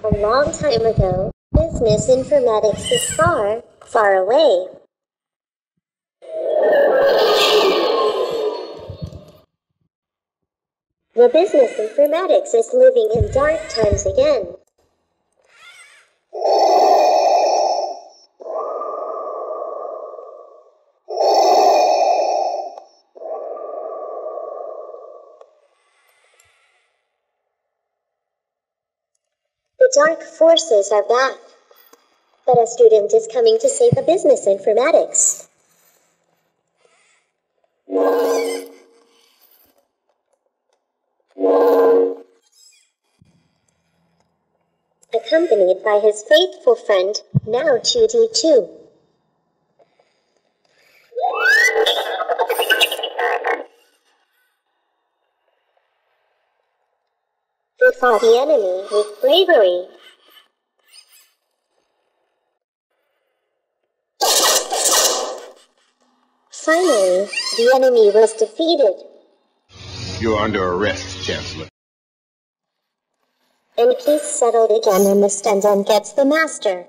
A long time ago, business informatics is far, far away. The business informatics is living in dark times again. The dark forces are back, but a student is coming to save the business informatics. Accompanied by his faithful friend, NAO 2D2. They fought the enemy with bravery. Finally, the enemy was defeated. You're under arrest, Chancellor. And peace settled again and the Stendhal gets the master.